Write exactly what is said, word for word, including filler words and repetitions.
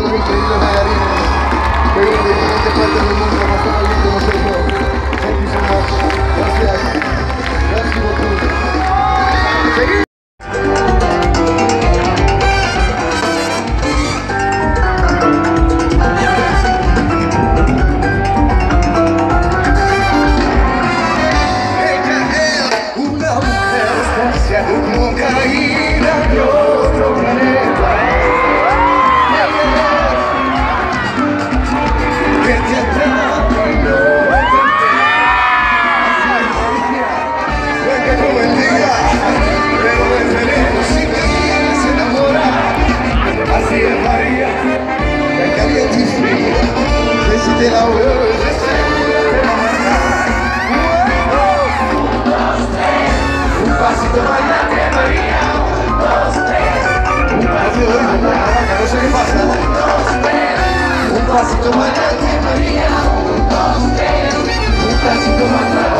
unos increíbles bailarines que vienen de diferentes partes del mundo para estar aquí con nosotros. Thank you so much. Gracias. Gracias beaucoup. Seguimos. Como caída de otro planeta, que te atrapa y no te que no bendiga, pero el veneno si te se enamora. Así es María, la caliente y fría, que si te la veo de seguro te va a matar. Un pasito bailante María, un, dos, tres. Un pasito bailante, no sé qué pasa. Un, dos, tres. Un pasito bailante María, un, dos, tres. Un pasito bailante.